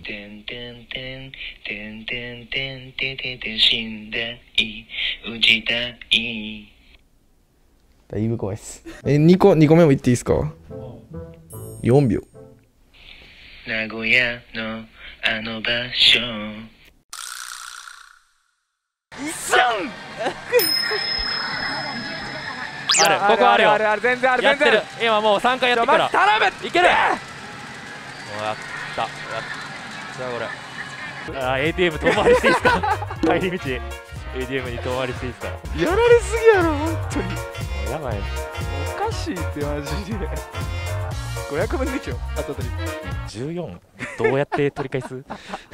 てんてんてんてんてんてんててて死んだい打ちたい。 だいぶ怖いっす。2個目も言っていいですか。4秒。 名古屋のあの場所。 ある、ここあるよ。 全然ある、 やってる。今もう3回やってから。 頼む、 いける。もうやった。やったこれ。ATM 遠回りしていいですか。帰り道 ATM に遠回りしていいですか。 やられすぎやろ本当に。 もうやばい。 おかしいってマジで。500分の1よ、あと 14。どうやって取り返す。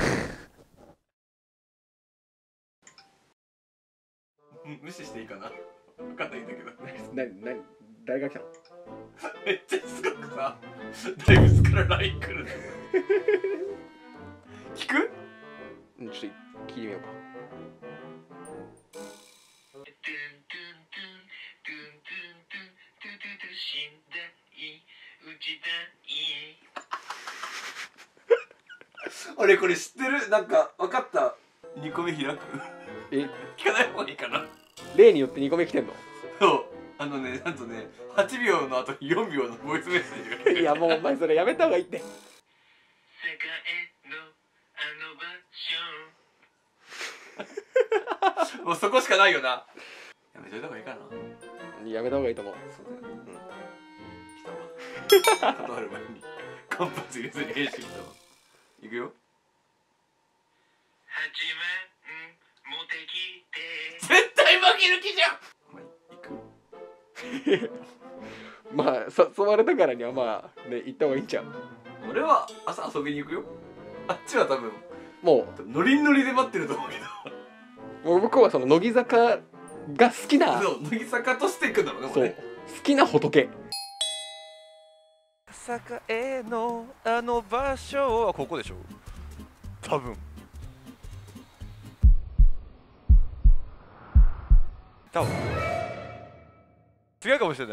無視していいかな。分かんないんだけど。 誰が来たの。 めっちゃすごくさ、大仏から LINE 来る。聞く？ ちょっと聞いてみようか。 俺これ知ってる？なんか分かった。2個目開く？聞かない方がいいかな。 例によって2個目来てんの。 そう。なんとね、8秒の後に4秒のボイスメッセージが来てる。 いやもうお前それやめた方がいいって。 世界のあの場所。 もうそこしかないよな。やめといた方がいいかな。 やめた方がいいと思う。 そうだよ。来たわ。断る前に間髪入れずに返信来たわ。いくよ。 8万持ってきて。 絶対負ける気じゃん。 まあ誘われたからにはまあね行った方がいいんちゃう。 俺は朝遊びに行くよ。あっちは多分もノリノリで待ってると思うけど。 う向こうはその乃木坂が好きな、 そう乃木坂として行くんだろうね。 そう好きな仏。 栄のあの場所はここでしょ多分。違うかもしれない。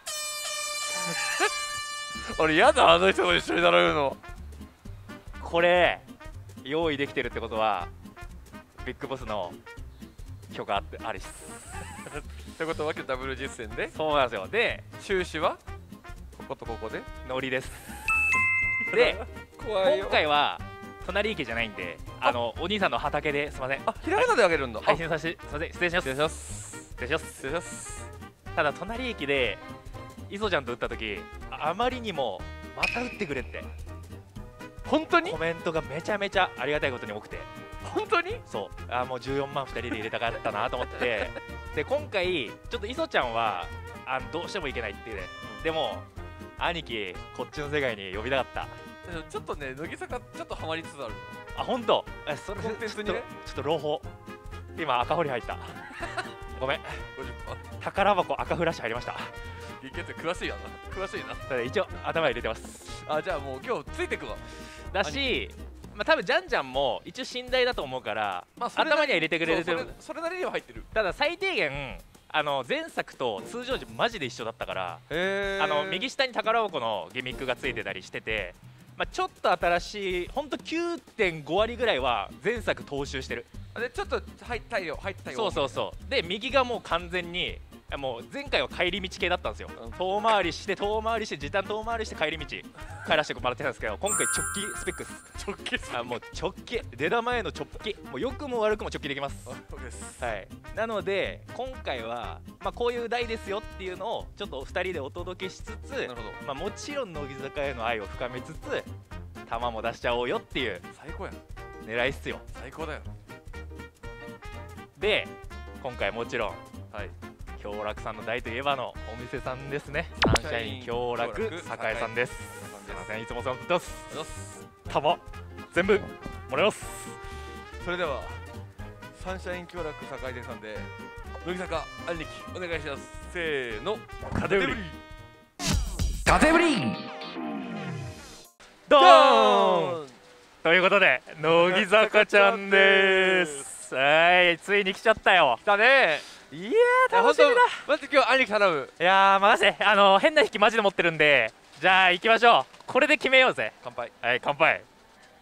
俺やだ、あの人と一緒に並ぶの。 これ用意できてるってことはビッグボスの許可ありっす。 ってことは今日ダブル実戦で。 そうなんですよ。で終始はこことここでノリです。で今回は隣池じゃないんで、お兄さんの畑で、すいません。 ひらがなであげるんだ。 配信させて、すいません、失礼します。 失礼します。 失礼します。 失礼します。 ただ隣駅で磯ちゃんと打った時、あまりにもまた打ってくれって本当にコメントがめちゃめちゃありがたいことに多くて。 本当にそうもう14万2人で入れたかったなと思ってで今回ちょっと磯ちゃんはどうしてもいけないっていうね、でも兄貴こっちの世界に呼びたかった。 ちょっとね乃木坂ちょっとハマりつつある。 本当。それコンテンツにねちょっと朗報。今赤掘り入ったごめん。 50%。 宝箱赤フラッシュ入りました。 激アツ詳しいやな。詳しいな。 ただ一応頭入れてます。 じゃあもう今日ついてくわ。 だし多分ジャンジャンも一応信頼だと思うから、頭には入れてくれる。 それなりには入ってる。 ただ最低限前作と通常時マジで一緒だったから、右下に宝箱のギミックがついてたりしてて、ちょっと新しい、ほんと 9.5 割ぐらいは前作踏襲してる。 でちょっと入ったよ。 そうで右がもう完全にもう前回は帰り道系だったんですよ。遠回りして時短遠回りして帰り道帰らせてもらってたんですけど、今回直帰スペックス。 直帰もう直帰出玉への直帰、もう良くも悪くも直帰できます。はい。なので今回はこういう台ですよっていうのをちょっと2人でお届けしつつ、もちろん乃木坂への愛を深めつつ玉も出しちゃおうよっていう最高やん。 狙いっすよ。 最高だよ。 で今回もちろん京楽さんの台といえばのお店さんですね。サンシャイン京楽栄さんです。すいません、いつもお世話になってます。玉全部もらいます。 それではサンシャイン京楽栄店さんで乃木坂兄貴お願いします。せーの、カテブリドーンということで乃木坂ちゃんです。はい、ついに来ちゃったよ。 来たね。 いやー楽しみだ。 待って今日兄貴頼む。 いやー任せ。変な引きマジで持ってるんで、じゃあ行きましょう。これで決めようぜ。 乾杯。 はい、乾杯。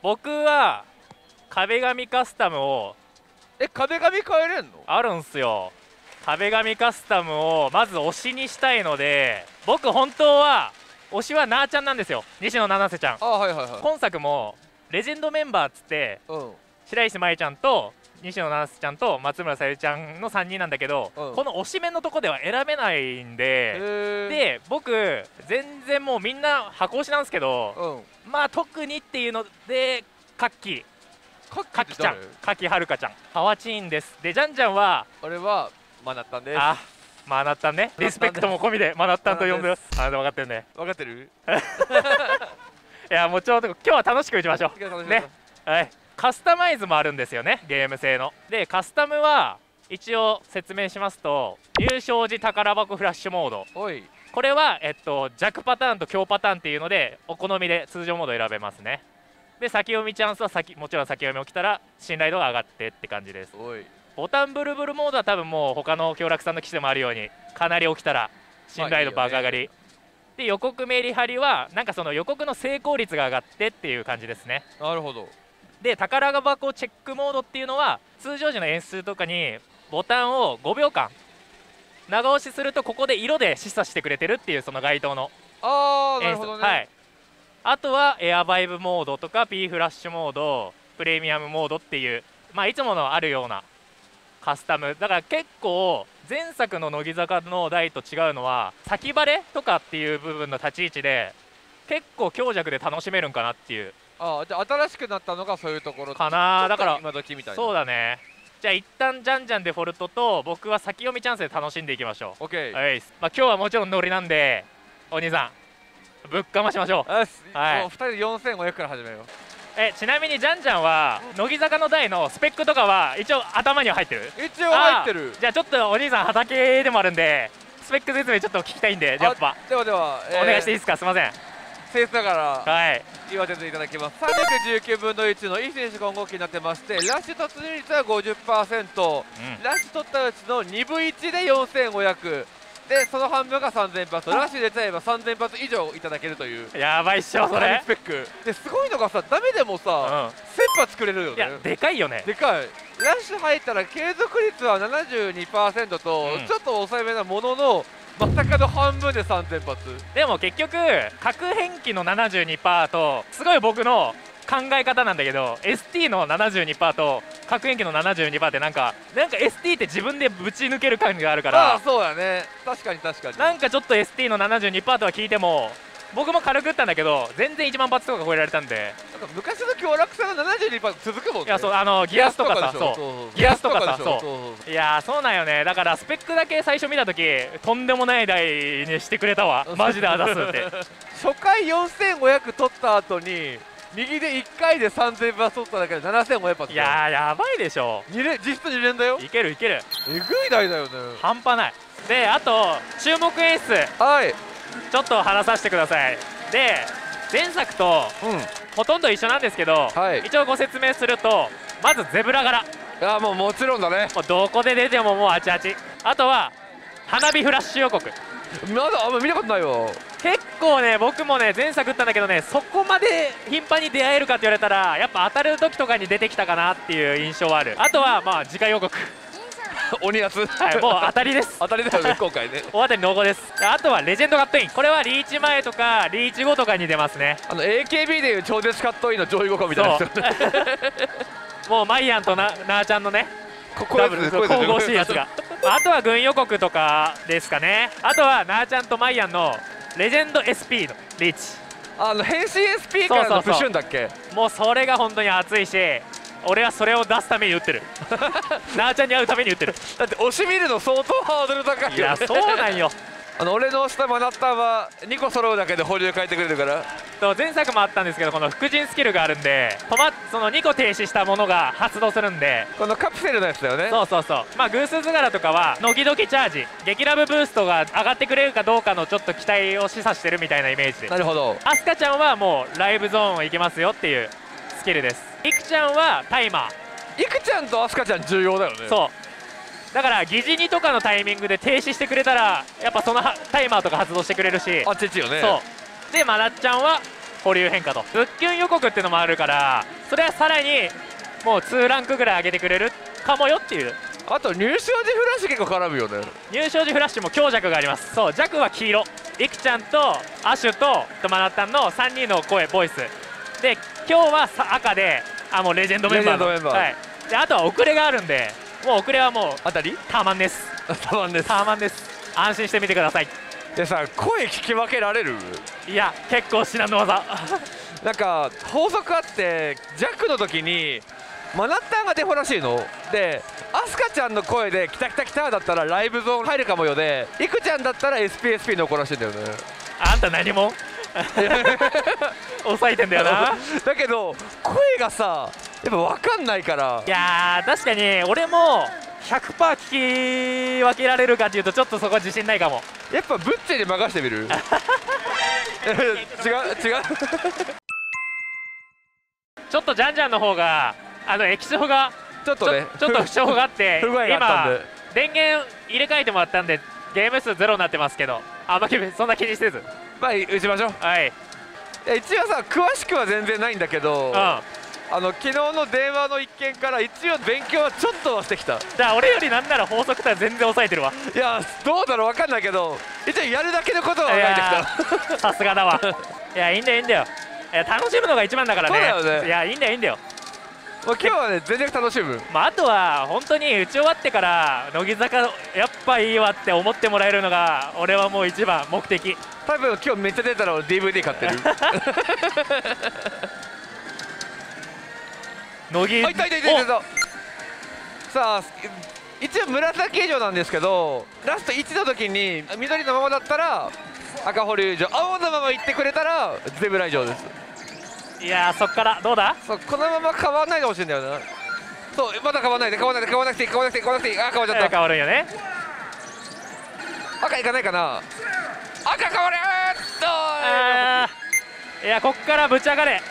僕は壁紙カスタムを壁紙変えれんの？ あるんすよ。壁紙カスタムをまず推しにしたいので、僕本当は推しはなーちゃんなんですよ。西野七瀬ちゃん。 はいはいはい。 今作もレジェンドメンバーっつって、白石麻衣ちゃんと西野七瀬ちゃんと松村さゆりちゃんの3人なんだけど、この推しメンのとこでは選べないんで、で僕全然もうみんな箱推しなんですけど、まあ特にっていうのでカッキちゃん、カキはるかちゃん、パワチーンです。でジャンジャンは俺はマナッタンです。 あ、マナッタンね。リスペクトも込みでマナッタンと呼んでます。あ、分かってるね。 分かってる？ いやもうちょっと今日は楽しく打ちましょうね。はい。カスタマイズもあるんですよね、ゲーム性の。でカスタムは一応説明しますと、優勝時宝箱フラッシュモード、これは弱パターンと強パターンっていうのでお好みで通常モード選べますね。で先読みチャンスはもちろん先読み起きたら信頼度が上がってって感じです。ボタンブルブルモードは多分もう他の強楽さんの機種でもあるようにかなり起きたら信頼度爆上がり、で予告メリハリはなんかその予告の成功率が上がってっていう感じですね。 なるほど。 で宝箱チェックモードっていうのは通常時の演出とかにボタンを5秒間長押しするとここで色で示唆してくれてるっていうその該当の演出。はい。あとはエアバイブモードとか P フラッシュモード、プレミアムモードっていう、まあいつものあるようなカスタムだから、結構前作の乃木坂の台と違うのは先バレとかっていう部分の立ち位置で結構強弱で楽しめるんかなっていう。 じゃあ新しくなったのがそういうところかな。だから今時みたいな。 そうだね。じゃあ一旦ジャンジャンデフォルトと僕は先読みチャンスで楽しんでいきましょう。 OK。 はい。まあ今日はもちろんノリなんでお兄さんぶっかましましょう。 はい。2人で4500から始めよう。 ちなみにジャンジャンは乃木坂の台のスペックとかは一応頭には入ってる？ 一応入ってる。 じゃあちょっとお兄さん畑でもあるんでスペック説明ちょっと聞きたいんで、やっぱでは、 お願いしていいですか。すいません。 僭越ながら言わせていただきます。319分の1のいい選手混合機になってまして、ラッシュ突入率は 50%、ラッシュ取ったうちの2分1で4500で、その半分が3000発、ラッシュ出ちゃえば3000発以上いただけるという。 やばいっしょそれ。 スペックですごいのがさ、ダメでもさ、1000発くれるよね。 いやでかいよね。 でかい。ラッシュ入ったら継続率は 72% と、ちょっと抑えめなもののまさかの半分で3000発。 でも結局核変機の 72% とすごい僕の考え方なんだけど、 ST の 72% と核変機の 72% ってなんか ST って自分でぶち抜ける感があるから、 そうだね。確かに確かに。 なんかちょっと ST の 72% とは聞いても僕も軽く打ったんだけど全然1万発とか超えられたんで、 なんか昔の強楽さんが 72% 続くもんね。 いやそうギアスとかさ、そうギアスとかさ、そういやそうなんよね。だからスペックだけ最初見た時とんでもない台にしてくれたわマジであざすって初回4500取った後に右で1回で3000発取っただけで7500発。 いややばいでしょ。 実質2連だよ。 いけるいける。 えぐい台だよね。 半端ない。であと注目演出、ちょっと話させてください。で前作とほとんど一緒なんですけど、一応ご説明すると、まずゼブラ柄。 いやもちろんだね。 もうどこで出てももうあちあち。あとは花火フラッシュ予告。 まだあんま見たことないわ。 結構ね僕もね前作打ったんだけどね、そこまで頻繁に出会えるかって言われたらやっぱ当たる時とかに出てきたかなっていう印象はある。あとはまあ次回予告鬼やつ。 はい、もう当たりです。 当たりだよね今回ね。 大当たり濃厚です。あとはレジェンドカットイン、これはリーチ前とかリーチ後とかに出ますね。 AKB でいう超絶カットインの上位互換みたいなやつもうマイアンとなーちゃんのねダブル神々しいやつがあとは軍予告とかですかね。あとはなーちゃんとマイアンのレジェンド SP のリーチ、 変身 SP からのプシュンだっけ。 もうそれが本当に熱いし、俺はそれを出すために打ってるなーちゃんに会うために打ってる。 だって押し見るの相当ハードル高いよね。 いやそうなんよ俺の下マナッタンは2個揃うだけで保留変えてくれるから。 前作もあったんですけど、この副陣スキルがあるんでその2個停止したものが発動するんで、 このカプセルのやつだよね。 そうそうそう。まあ偶数図柄とかはノキドキチャージ、激ラブブーストが上がってくれるかどうかのちょっと期待を示唆してるみたいなイメージで。 なるほど。 アスカちゃんはもうライブゾーン行けますよっていうスキルです。イクちゃんはタイマー。 イクちゃんとアスカちゃん重要だよね。 そうだから疑似2とかのタイミングで停止してくれたらやっぱそのタイマーとか発動してくれるし、 あっちっちよね。 そうでマナッちゃんは保留変化とズッキュン予告っていうのもあるから、それはさらにもう2ランクぐらい上げてくれるかもよっていう。 あと入賞時フラッシュ結構絡むよね。 入賞時フラッシュも強弱があります。そう弱は黄色、いくちゃんとアシュとマナタンの3人の声ボイスで、今日は赤でもうレジェンドメンバーの、はい、であとは遅れがあるんで、もう遅れはもう当たりターマンです。 タマンです。 ターマンです。安心してみてください。 でさ、声聞き分けられる？ いや結構至難の技なんか法則あって、ジャックの時にマナッタンがデフォらしいので、アスカちゃんの声で「きたきたきた」だったらライブゾーン入るかもよで、イクちゃんだったら SPSP の子らしいんだよね。 あんた何も抑えてんだよなだけど声がさやっぱ分かんないから。 いやー確かに俺も 100% 聞き分けられるかっていうとちょっとそこは自信ないかも。 やっぱブッチェに任せてみる違うちょっとジャンジャンの方が液晶がちょっとねちょっと不調があって不具合があったんで、 今電源入れ替えてもらったんでゲーム数ゼロになってますけど、あんまそんな気にせず、 まあ打ちましょう。 はい。 一応さ詳しくは全然ないんだけど、昨日の電話の一件から一応勉強はちょっとはしてきた。 じゃあ俺よりなんなら法則とは全然抑えてるわ。 いやどうだろう分かんないけど、一応やるだけのことは考えてきた。 さすがだわいやいいんだよいいんだよ、楽しむのが一番だからね。 そうだよね。 いやいいんだよいいんだよ。 もう今日はね全然楽しむ。 あとは本当に打ち終わってから乃木坂やっぱいいわって思ってもらえるのが俺はもう一番目的。 多分今日めっちゃ出たら俺 DVD 買ってる乃木いたさあ一応紫以上なんですけど、ラスト1の時に緑のままだったら赤保留以上、青のままいってくれたらゼブラ以上です。 いやーそっからどうだ。 そうこのまま変わんないでほしいんだよな。そうまだ変わんないで変わんないで変わんなくていい変わんなくていい変わんなくていい。あ変わっちゃった。 変わるんよね。 赤いかないかな。赤変わるいやこっからぶち上がれ。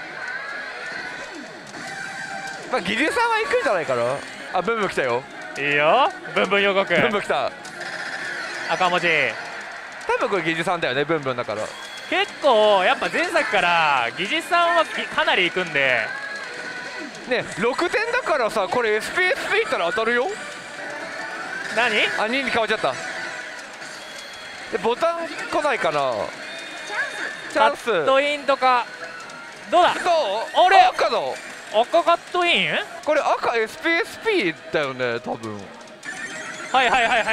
まあ技術さんは行くんじゃないかな。あブンブン来たよ。 いいよブンブン予告。 ブンブン来た。 赤文字多分これ技術さんだよね。ブンブンだから結構やっぱ前作から技術さんはかなりいくんでね。6点だからさこれ SPSP いったら当たるよ。 何あ2に変わっちゃった。でボタン来ないかな。チャンスカットインとかどうだ。 どうあれ赤の赤カットインこれ赤 SPSP だよね多分。 はいはいはいはい。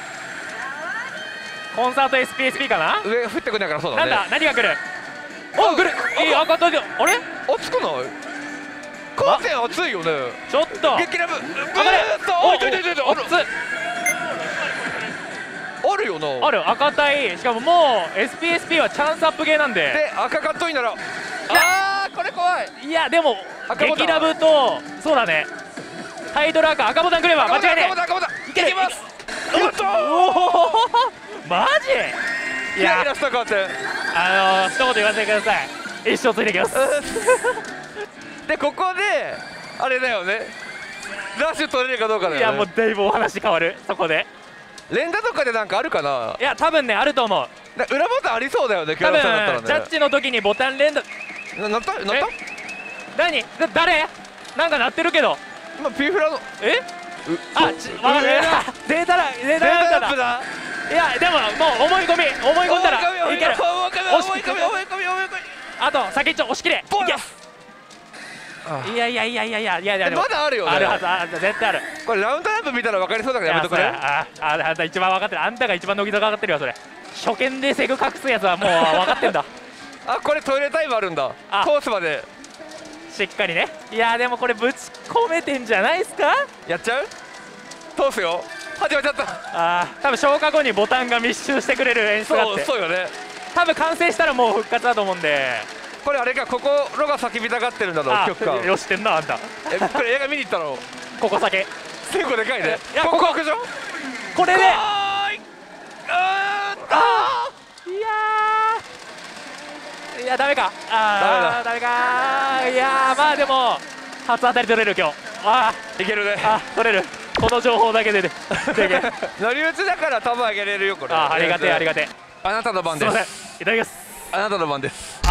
コンサート SPSP かな。 上降ってくんないからそうだね。 なんだ何が来る。お来る。いい赤とあれ熱くない。カーテン熱いよね。 ちょっと激ラブおいちょいちょいちょいあるよな。 ある赤対。しかももう SPSP はチャンスアップゲーなんで。 で赤カットインならあーこれ怖い。 いやでも激ラブとそうだねタイトル赤ボタンくれば間違いない。 赤ボタンいけます。 やったーマジ。いやラストカーテン一言言わせてください。一生ついてきますでここであれだよね。ラッシュ取れるかどうかだよね。 いやもうだいぶお話変わるそこで。 連打とかでなんかあるかな。 いや多分ねあると思う。 裏ボタンありそうだよね。 多分だったらねジャッジの時にボタン連打なった何誰なんか鳴ってるけど今ピーフラのあデータだデータだっただ。いやでももう思い込んだらいける。 思い込みあと先っちょ押し切れ。いやまだあるよね。 あるはず絶対ある。 これラウンドランプ見たら分かりそうだからやめとくね。 あんた一番分かってる。あんたが一番乃木坂分かってるよそれ。初見でセグ隠すやつはもう分かってんだあこれトイレタイムあるんだ。コースまでしっかりね。いやでもこれぶち込めてんじゃないですか。 やっちゃう。通すよ。始まっちゃった。 多分消化後にボタンが密集してくれる演出があって。 そうよね。 多分完成したらもう復活だと思うんで。 これあれか心が叫びたがってるんだろう。曲感よしってんなあんた。 これ映画見に行ったの。 ここ酒結構でかいね。 いやここ屋上これでいやダメか。ダメか。いやまあでも初当たり取れる今日。 いけるね。 取れる。この情報だけで乗り打ちだから球あげれるよこれ。 ありがてえありがてえ。 あなたの番です。 すいませんいただきます。 あなたの番です。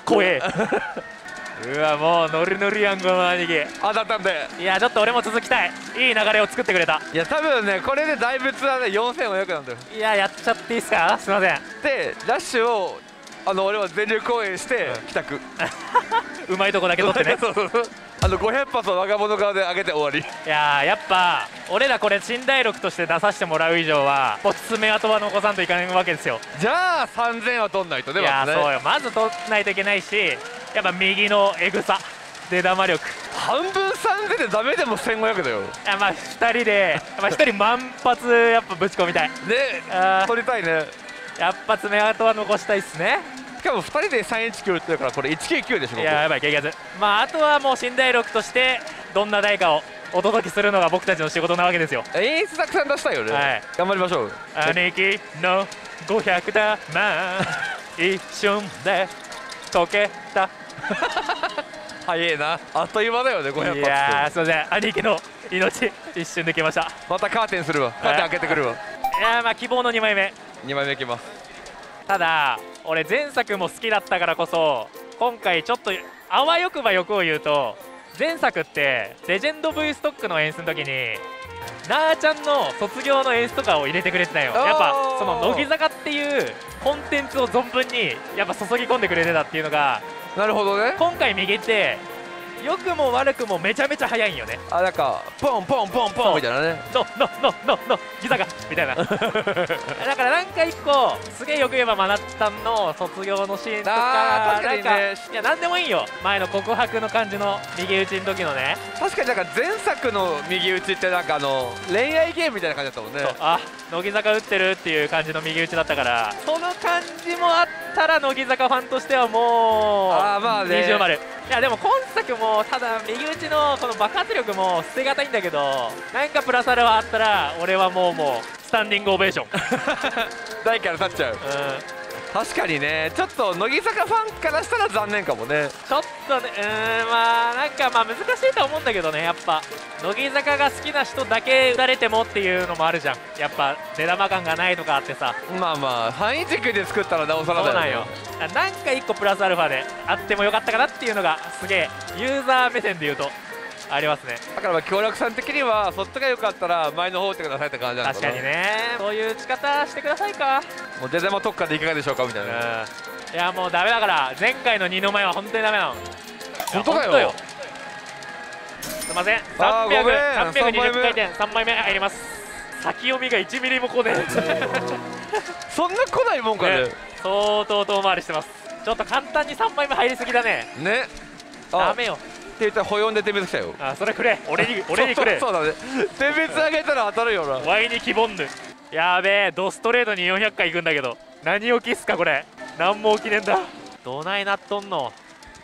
怖えうわもうノリノリやんこの兄貴。 当たったんで、 いやちょっと俺も続きたい。いい流れを作ってくれた。 いや多分ねこれで大仏はね4500なんだよ。 いややっちゃっていいっすか。すいません。 でラッシュを俺は全力応援して帰宅うまいとこだけ取ってねそうそうそう500発を若者側で上げて終わり。 いややっぱ俺らこれ新第6として出させてもらう以上はポツ爪痕は残さんといかないわけですよ。 じゃあ3000は取んないとね。 いやそうよ、まず取らないといけないし、やっぱ右のエグさ出玉力半分3000でダメでも1500だよ。 いやまあ2人で、1人万発やっぱぶち込みたい。 ねあ取りたいね。 やっぱ爪痕は残したいっすね。 しかも2人で319ってるからこれ199でしょ。 いややばい激アツ。まああとはもう新第6としてどんな台かをお届けするのが僕たちの仕事なわけですよ。 演出たくさん出したいよね、 はい、 頑張りましょう。 兄貴の500玉一瞬で溶けた早えな、あっという間だよね500発って。 いやーすいません、兄貴の命一瞬で消えました。 またカーテンするわ、カーテン開けてくるわ。 いやーまあ希望の2枚目。 2枚目いきます。 ただ俺前作も好きだったからこそ今回ちょっとあわよくば欲を言うと、前作ってレジェンド V ストックの演出の時になーちゃんの卒業の演出とかを入れてくれてたよ。やっぱその乃木坂っていうコンテンツを存分にやっぱ注ぎ込んでくれてたっていうのが、 なるほどね。 今回右って良くも悪くもめちゃめちゃ速いんよね。 なんかポンポンポンポンみたいなね。 のギザガみたいなだからなんか一個すげえよく言えばマナッタンの卒業のシーンとか、 確かにね、 いやなんでもいいよ。前の告白の感じの右打ちの時のね。 確かになんか前作の右打ちってなんか恋愛ゲームみたいな感じだったもんね。 あ乃木坂打ってるっていう感じの右打ちだったから、その感じもあったら乃木坂ファンとしてはもうまあね、 二重丸。いやでも今作もただ右打ちのこの爆発力も捨てがたいんだけど、なんかプラスアルファあったら俺はもうスタンディングオベーション台から立っちゃう。確かにね、ちょっと乃木坂ファンからしたら残念かもね。 ちょっとねまあなんか難しいと思うんだけどね。やっぱ乃木坂が好きな人だけ打たれてもっていうのもあるじゃん。やっぱ出玉感がないとかあってさ、 まあ範囲軸で作ったらなおさらだよね。 そうなんよ。なんか1個プラスアルファであってもよかったかなっていうのがすげえユーザー目線で言うとありますね。 だから協力さん的にはそっちが良かったら前の方打ってくださいって感じなのかな。 確かにね、そういう打ち方してくださいか。 もう出玉特化でいかがでしょうかみたいな。 いやもうダメだから、前回の2の前は本当にダメなの。 本当だよ。 すいません、320回転3枚目入ります。先読みが1ミリも来ねえそんな来ないもんかね。 相当遠回りしてます。ちょっと簡単に3枚目入りすぎだね。 ね、 ダメよって言ったら保温で点滅来たよ。 それくれ、俺にくれ。 そうだね、点滅上げたら当たるよな。 ワイに希望ぬ。やべえ、ドストレートに400回いくんだけど何を起きすかこれ。何も起きねえんだ。どないなっとんの。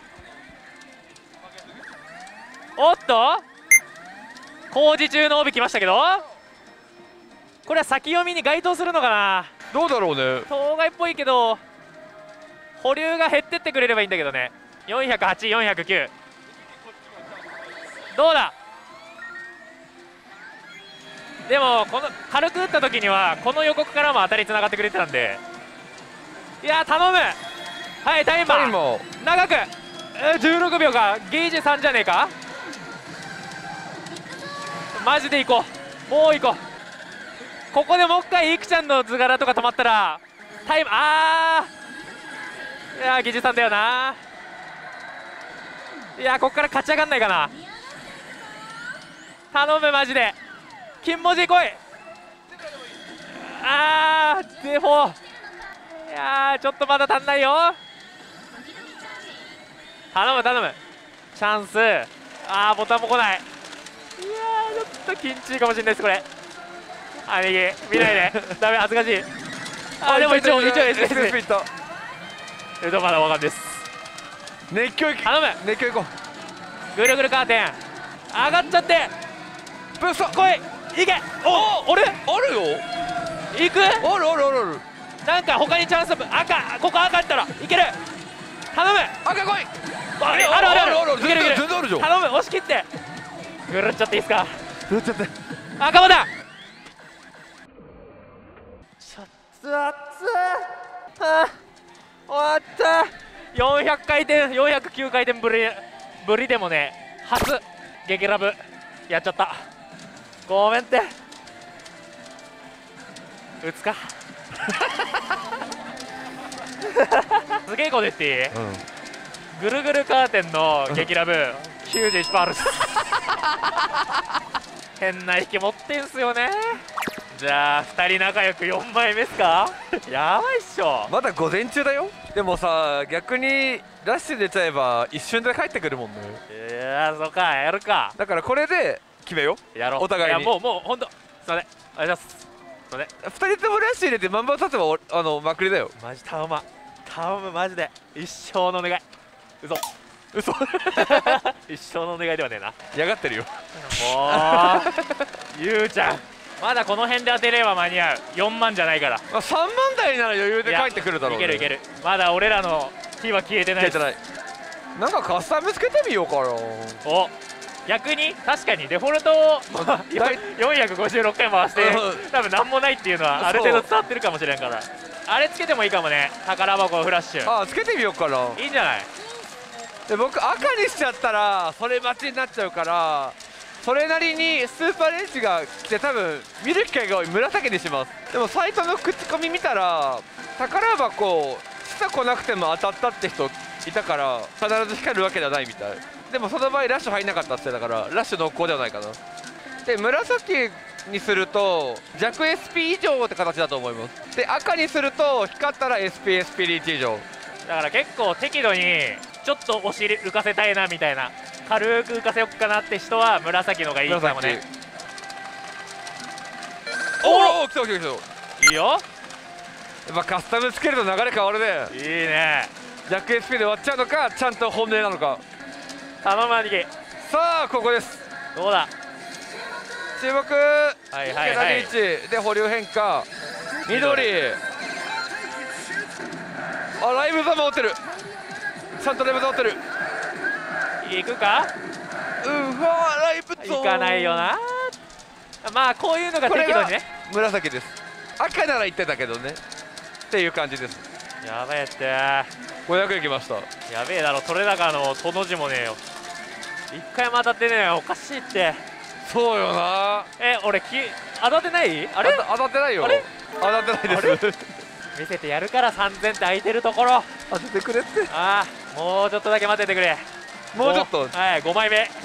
おっと工事中の帯来ましたけど、これは先読みに該当するのかな。 どうだろうね。 当該っぽいけど保留が減ってってくれればいいんだけどね。408、409どうだ。でもこの軽く打った時にはこの予告からも当たりつながってくれてたんで、いや頼む。はい、タイマー長く16秒か。ゲージ3じゃねえか。マジで行こう、もう行こう。ここでもう一回いくちゃんの図柄とか止まったらタイムいやゲージ3だよな。いやここから勝ち上がんないかな。頼むマジで金文字来い。デフォー。いやちょっとまだ足んないよ。頼むチャンス。ボタンも来ない。いやちょっと緊張かもしれないですこれ。兄貴見ないでダメ、恥ずかしい。でも一応 SS いった。まだわかんです。 熱狂い頼む。 熱狂いこう。 ぐるぐるカーテン上がっちゃってブースト来い。いけ。俺あるよ。 行く。 ある。 なんか他にチャンス。ここ赤あったらいける。頼む。 赤来い。 ある。いける。頼む、押し切って。ぐるっちゃっていいですか。 ぐるっちゃって。 赤ボタン。終わった。 400回転409回転ぶりでもね初激ラブやっちゃった。ごめんって打つかすげえこと言っていい、ぐるぐるカーテンの激ラブ91%ある変な引き持ってんすよね。じゃあ2人仲良く4枚目っすかやばいっしょ。 まだ午前中だよ。でもさ逆にラッシュ出ちゃえば一瞬で帰ってくるもんね。 いやそうかやるか。 だからこれで決めよう。 やろうお互いに。 いやもうほんとすいませんお願いします。すいません 2人ともラッシュ入れて万番刺せばまくりだよ。 マジ頼むマジで一生のお願い。嘘一生のお願いではねえな。 嫌がってるよもうゆうちゃんまだこの辺で当てれば間に合う。4万じゃないから。 まあ、3万台なら余裕で帰ってくるだろうね。 いけるまだ俺らの火は消えてない。 消えてない。なんかカスタムつけてみようかな。 お逆に確かにデフォルトを456回回して多分何もないっていうのはある程度伝わってるかもしれんから、あれつけてもいいかもね。宝箱フラッシュつけてみようかな。 いいんじゃない。 で僕赤にしちゃったらそれ待ちになっちゃうから、それなりにスーパーレンジが来て多分見る機会が多い紫にします。でもサイトの口コミ見たら宝箱下来なくても当たったって人いたから必ず光るわけではないみたい。でもその場合ラッシュ入んなかったって言ってたからラッシュ濃厚ではないかな。で紫にすると弱 SP 以上って形だと思います。で赤にすると光ったら SP リーチ以上だから結構適度にちょっとお尻浮かせたいなみたいな、軽く浮かせよっかなって人は紫のがいいかもね。 おお来た来た来た。 いいよ。 やっぱカスタムつけると流れ変わるね。 いいね。 弱 SP で終わっちゃうのかちゃんと本命なのか。 頼む兄貴。 さあここです。 どうだ注目。 はいはいはい。 1で保留変化緑。ライブザ持ってる。ちゃんとライブザ持ってる。 行くか。 ライブゾ行かないよな。まあこういうのが適度にね。 紫です。赤なら言ってたけどねっていう感じです。 やべえって 500いきました。 やべえだろ。取れ高のとの字もねえよ。1回も当たってねえよ。おかしいって。 そうよな。 俺当たってない。あれ当たってないよ。当たってないです。 見せてやるから3000って空いてるところ当ててくれって。 もうちょっとだけ待っててくれ。 もうちょっと。 はい5枚目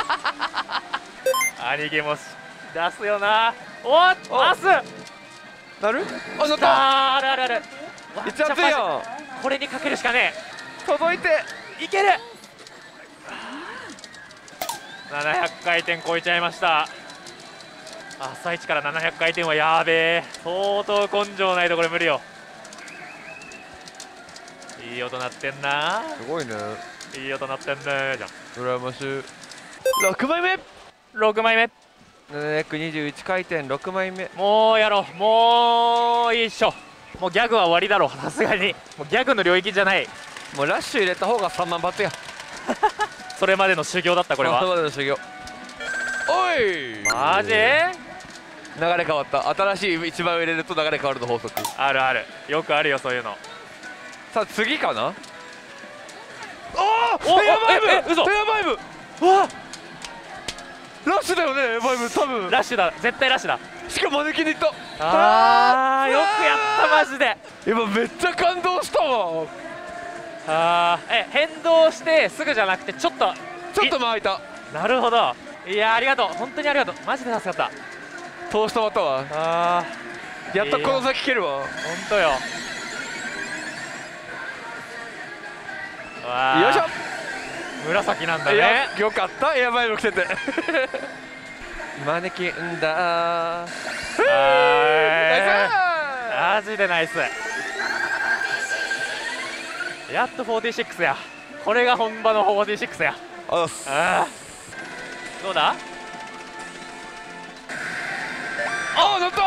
兄貴も出すよな。アスなる。なった。 ある一発やん。 これにかけるしかねえ。届いていける。700回転超えちゃいました。朝一から700回転はやべえ。相当根性ないとこれ無理よ。いい音鳴ってんな。 すごいね。 いい音鳴ってんねじゃん。 羨ましい。6枚目 6枚目 721回転6枚目。 もうやろう。もういいっしょ。もうギャグは終わりだろう。さすがにもうギャグの領域じゃない。 もうラッシュ入れた方が3万バツやそれまでの修行だったこれは。 それまでの修行。おいマジ。 流れ変わった。新しい一番を入れると流れ変わるの法則。 あるある。よくあるよそういうの。 さあ次かな。 おエアバイブ。 嘘。 エアバイブ。わラッシュだよね。エアバイブ多分ラッシュだ。絶対ラッシュだ。 しかも招きに行った。 よくやったマジで。 今めっちゃ感動したわ。 変動してすぐじゃなくてちょっと巻いた。 なるほど。いやありがとう。本当にありがとう。マジで助かった。 トースト終わったわ。やっとこの先蹴るわ。 本当よ。 よいしょ。 紫なんだね。 よかったエアバイブ来てて招きんだ。 マジでナイス。やっと46や。これが本場の46や。どうだ。 乗った。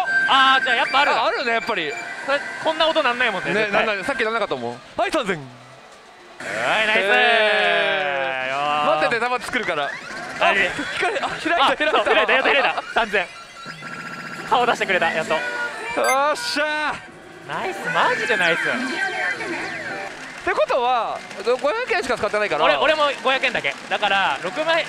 じゃあやっぱある。 あるねやっぱり。 こんな音なんないもんね。 なんない。さっきなんなかったもん。はい3000。 はいナイス。 待ってて弾作るから。開いた 3000。顔出してくれたやっと。 よっしゃナイスマジでナイス。 ってことは500円しか使ってないから、 俺も500円だけだから6万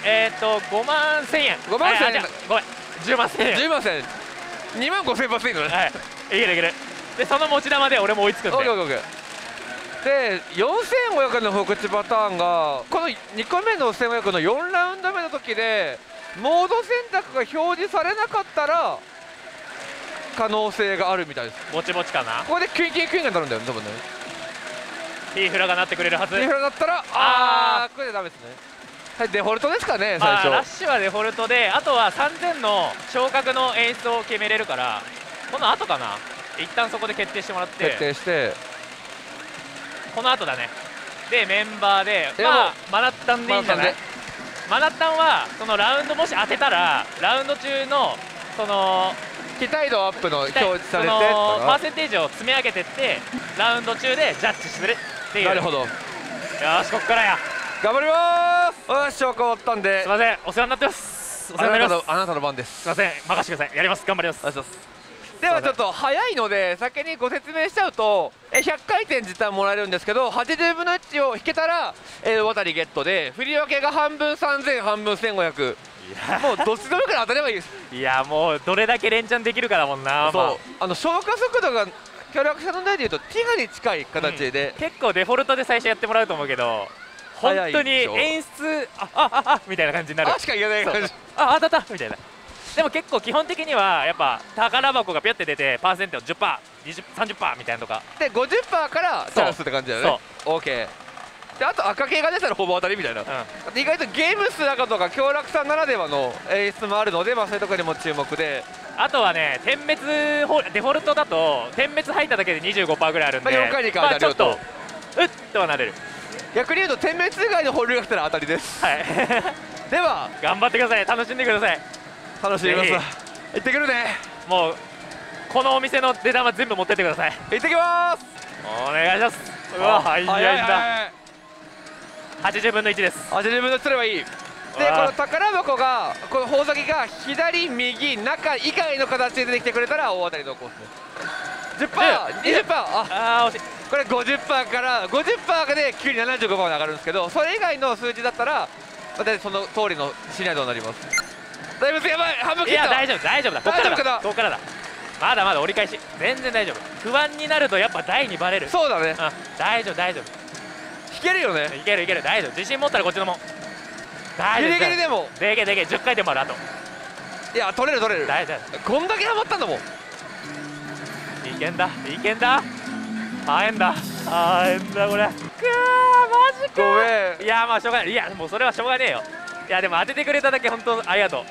5万1000円 5万1000円ごめん10万1000円 10万1000円2万5000円パスいいのね。 はいいけるいける。でその持ち玉で俺も追いつくんで。 オッケーオッケー。で4500円の放口パターンがこの2個目の1500の4ラウンド目の時でモード選択が表示されなかったら可能性があるみたいです。 ぼちぼちかな。 ここでクイーンキングクイーンがなるんだよね多分ね。 ティーフラがなってくれるはず。 ティーフラだったらこれでダメですね。はい、デフォルトですかね最初。 ラッシュはデフォルトで、あとは3000の昇格の演出を決めれるからこの後かな。一旦そこで決定してもらって決定してこの後だね。でメンバーでマナッタンでいいんじゃない。マナッタンはそのラウンドもし当てたらラウンド中のその期待度アップの表示されてパーセンテージを積み上げてってラウンド中でジャッジするっていう。 なるほど。よしこっからや頑張ります。よし証拠終わったんで、 すいませんお世話になってます。お世話になります。 あなたの番です。 すいません任せてください。やります頑張ります。 ではちょっと早いので先にご説明しちゃうと100回転自体もらえるんですけど80分の1を引けたら渡りゲットで振り分けが半分3000半分1500。もうどっちでもいいから当たればいいです。 いやもうどれだけ連チャンできるかだもんな。 そう消化速度がキャラクターの代でいうとティガに近い形で、 結構デフォルトで最初やってもらうと思うけど本当に演出みたいな感じになる。 しか言えない感じ。 当たったみたいな。でも結構基本的にはやっぱ宝箱がピャって出てパーセント 10%、20%、30% みたいなとかで 50% からチャンスって感じだよね。オーケーであと赤系が出たらほぼ当たりみたいな、意外とゲーム数だとか強楽さんならではの演出もあるので、そういうところにも注目で、 あとはね点滅デフォルトだと点滅入っただけで 25% ぐらいあるんで、 4回に変わるちょっとうっとはなれる。 逆に言うと点滅以外のホールが来たら当たりです。 はいでは頑張ってください。楽しんでください。 楽しみます。行ってくるね。 もうこのお店の出玉全部持ってってください。 行ってきます。 お願いします。うわ早いんだ。80分の1です。 80分の1すればいい。でこの宝箱がこの宝石が左右中以外の形で出てきてくれたら大当たりのコースです。10%、20%、惜しい。これ50%から50%で急に75%まで上がるんですけど、それ以外の数字だったら大体その通りの信頼度になります。だいぶやばい、半分切った。 いや大丈夫大丈夫だ。ここからだ。まだまだ折り返し全然大丈夫。不安になるとやっぱ台にバレる。 そうだね。 大丈夫大丈夫。 いけるよね。 いけるいける大丈夫。自信持ったらこっちのもん。大丈夫。 ギリギリでもでけ10回でもある。あといや取れる大丈夫。こんだけハマったんだもん。 いけんだあえんだこれ。マジか。 ごめん。 いやまあしょうがない。いやもうそれはしょうがねえよ。いやでも当ててくれただけ本当ありがとう。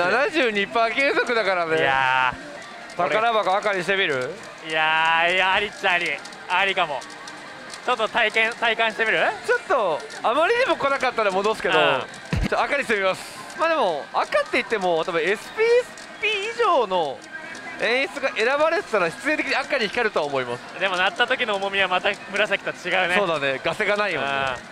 72% 継続だからね。 いや宝箱赤にしてみる。 いやありっちゃありかも。ちょっと体感してみる。 ちょっとあまりにも来なかったら戻すけど、赤にしてみます。まあでも赤って言っても多分 SPSP 以上の演出が選ばれてたら必然的に赤に光るとは思います。 でも鳴った時の重みはまた紫と違うね。 そうだね、ガセがないよね。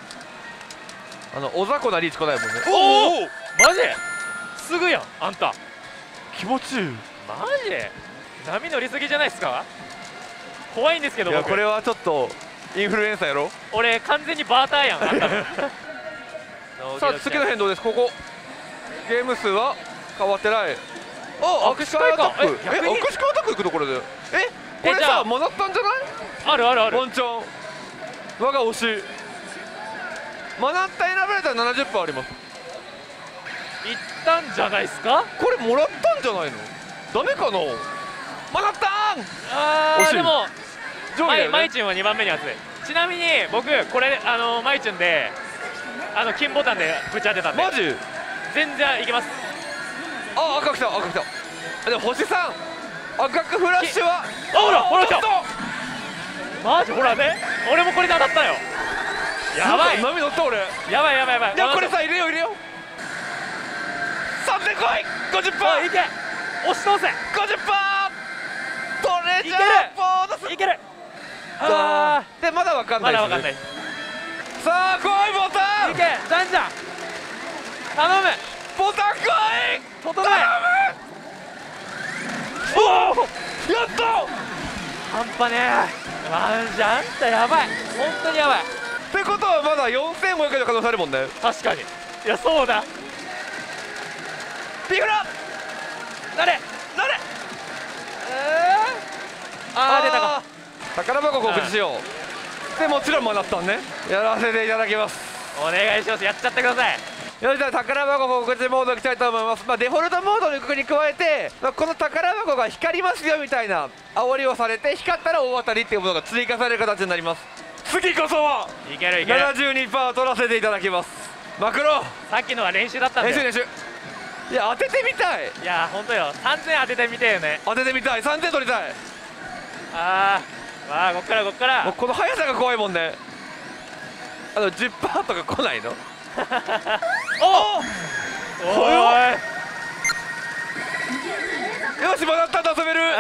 お雑魚なリーチ来ないもんね。 おおマジすぐやんあんた。 気持ちいい。 マジ波乗りすぎじゃないですか。怖いんですけど。 いやこれはちょっとインフルエンサーやろ。 俺完全にバーターやんあんたさあ次の変動です。ここゲーム数は変わってない。アクシカアタック。アクシカアタック行くところでこれさもらったんじゃない。 あるワンチャン我が推しマナッタ選ばれたら 70% あります。 いったんじゃないですか。 これもらったんじゃないの。ダメかな。マナッタンでもマイチュンは2番目に熱い。ちなみに僕これマイチュンで金ボタンでぶち当てたんで。 マジ全然いけます。 赤来たでも星さん赤くフラッシュはほら来た。マジほらね俺もこれで当たったよ。やばい波乗った俺。 やばいいやこれさ入れよう3点来い。 50% いけ押し通せ 50% トレジャーボーナスいける。 でまだわかんないですね。 まだわかんない。 さあ来いボタン。 いけじゃん頼むボタン来い。 整えおおやった。 半端ねえ。マジあんたやばい本当にやばい。 ってことはまだ4500の可能性あるもんね。 確かに。いやそうだ。 ピフラなれ出たか。 宝箱告知しよう。でもちろん学ったんねやらせていただきます。 お願いします。やっちゃってください。 よし、じゃあ宝箱告知モードいきたいと思います。デフォルトモードの行くに加えて、この宝箱が光りますよみたいな煽りをされて、光ったら大当たりっていうものが追加される形になります。次こそはいけるいける。 72% 取らせていただきます。マクロさっきのは練習だったんだよ。 練習いや、当ててみたい。 いや本当よ。3000当ててみてよね。 当ててみたい。3000取りたい。 こっからもうこの速さが怖いもんね。10% とか来ないの？ おいよし、まだったんだ、遊べる。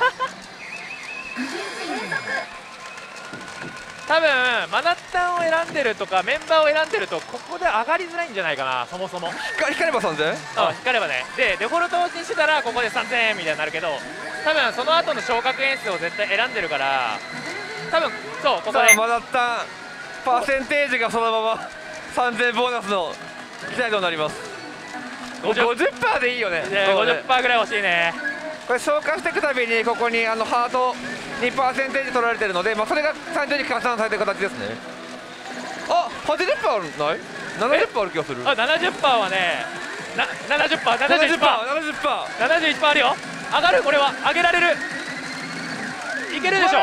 多分マナッタンを選んでるとかメンバーを選んでるとここで上がりづらいんじゃないかな。そもそも光れば 3000？ 光ればね。でデフォルトにしてたらここで3000円みたいになるけど、多分その後の昇格演出を絶対選んでるから、多分そうここでマナッタンパーセンテージがそのまま3000ボーナスの期待度になります。50% でいいよね。 50% ぐらい欲しいね。 これ消化していくたびにここにハート2%取られてるので、それが30に換算されてる形ですね。80% あるない？ 70% ある気がする。 70% はね、70%、71% あるよ。上がる。これは上げられる。いけるでしょ。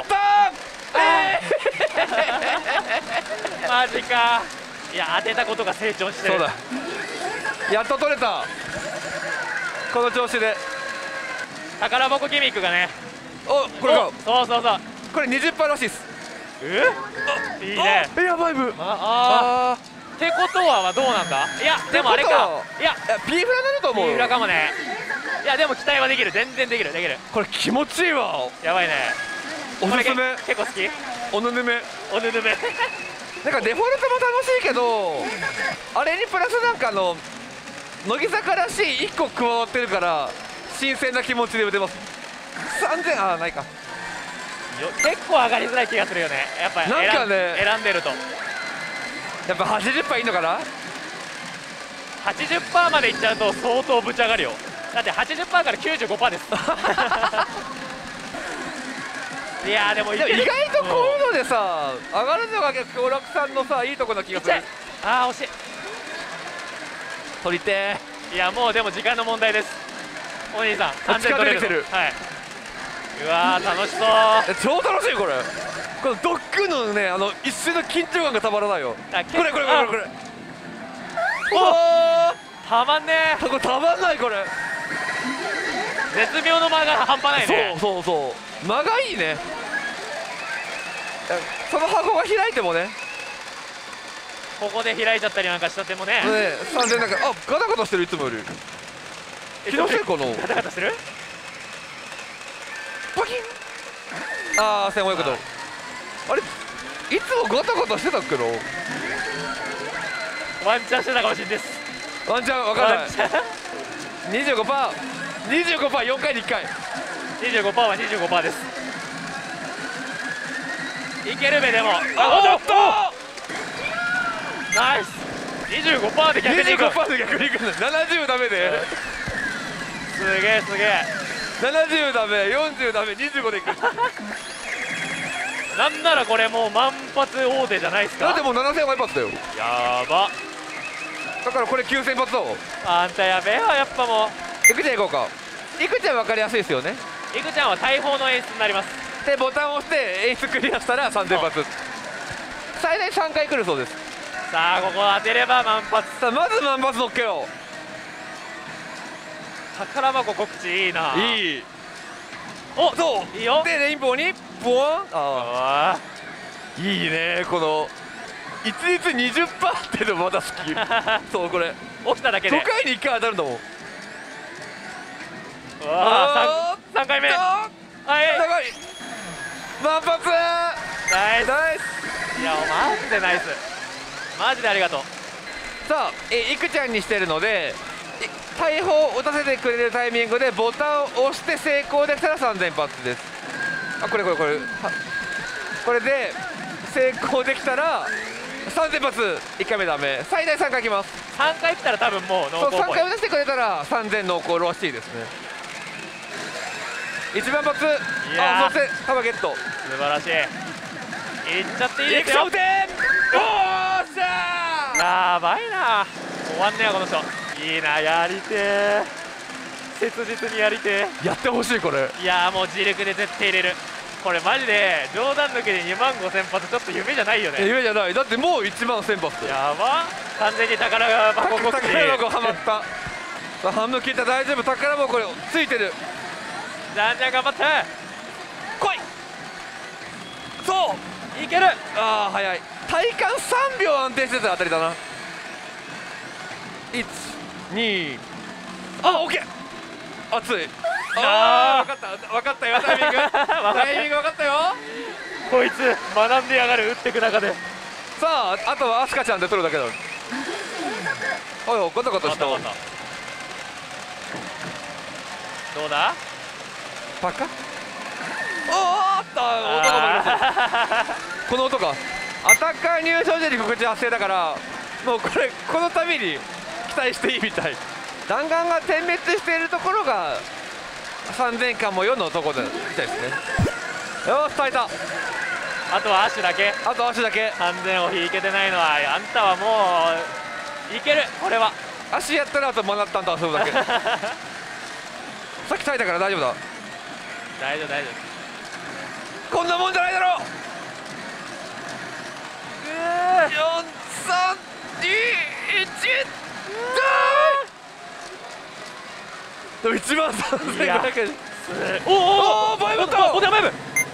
マジか。いや当てたことが成長してる。 そうだ、やっと取れた。この調子で宝箱ギミックがね。 これか。 そうこれ 20% らしいっす。 いいね。 やばいぶ。 ってことはどうなんだ。いやでもあれか。いやピーフラなると思う。 ピーフラかもね。いやでも期待はできる。全然できる。 これ気持ちいいわ。 やばいね。 おすすめ。 結構好き。 おぬぬめなんかデフォルトも楽しいけど、あれにプラスなんか乃木坂らしい1個加わってるから新鮮な気持ちで打てます。3000ないか。 結構上がりづらい気がするよね。やっぱなんかね選んでるとやっぱ 80% いいのかな。 80% までいっちゃうと相当ぶち上がるよ。だって 80% から 95% ですいやでも意外とこういうのでさ上がるのが協楽さんのさいいとこな気がする。 惜しい。 取りてー。いやもうでも時間の問題です。お兄さん3000取れる。はい。うわ楽しそう。 超楽しいこれ。このドッグのね一瞬の緊張感がたまらないよ。これたまんねえ。 これたまんない。これ絶妙の間が半端ないね。 そう間がいいね。その箱が開いてもね、 ここで開いちゃったりなんかしたってもね。 3000なんかガタガタしてる。いつもより気のせいかな。 ガタガタしてる。 パキン。1500ドル。あれいつもガタガタしてたっけな。 ワンチャンしてたかもしれないです。 ワンチャン分かんない。25%、4回に1回。 25%は25%です。いけるべ。でもナイス。25% で逆にいく。 25%で逆にいくんだ。70ダメで。 すげえ。 70ダメ、40ダメ、25でいく。 なんならこれもう万発大手じゃないですか。 だってもう7000万発だよ。 やば。 だからこれ9000発だわ。 あんたやべえわ。やっぱもういくちゃんいこうか。いくちゃん分かりやすいですよね。 いくちゃんは大砲の演出になります。 でボタンを押して演出クリアしたら3000発。最大3回来るそうです。 さあここ当てれば万発。 さあまず万発乗っけよ宝箱告知いいな。 いい。 そういいよ。 でレインボーにボワン。いいね。この一律 20% っていうのまだ好きそうこれ起きただけで 5回に1回当たるんだもん。 3回目。はい長い。万発。 ナイス。いやマジでナイス。マジでありがとう。 さあいくちゃんにしてるので大砲を打たせてくれるタイミングでボタンを押して成功できたら3000発です。これで成功できたら 3000発1回目ダメ、最大3回きます。 3回来たら多分もう濃そう3 厚っぽい。 回打たせてくれたら3000濃厚らしいですね。1万発、 いやーあ、そして弾ゲット。 素晴らしい。いっちゃっていいですよ。 おーっしゃー。 やばいな、終わんねやこの人。いいな、やりてー、切実にやりてやってほしいこれ。 ー。いやーもう自力で絶対入れる。これマジで冗談抜きで2万5000発ちょっと夢じゃないよね。 夢じゃない、だってもう1万1000発。 やば、完全に宝箱コッキー。 宝箱はまった。さあ半分切った、大丈夫、宝箱これついてる。 じゃんじゃん頑張って来い。そういける。 ああ早い。体感3秒安定してた当たりだな。1、2、あ、オッケー。熱い。ああ分かった分かったよ、タイミングタイミング分かったよ。 こいつ学んでやがる、打っていく中で。 さああとはアスカちゃんで取るだけだ。おいおいガタガタした。 どうだパカ。おーっと音が鳴る。この音か。アタッカー入賞時に告知発生だから、もうこれこのたびに期待していいみたい。弾丸が点滅しているところが3000巻も4のところでみたいですね。よし耐えた。 あとはアッシュだけ。 あと足だけ。 3000を引けてないのはあんたはもういける。これは足やったらあとマナッタンと遊ぶだけさっき耐えたから大丈夫だ。 大丈夫大丈こんなもんじゃないだろう。4、3、2、1。でも1万3500円。 夫。おおーバイバットお手前部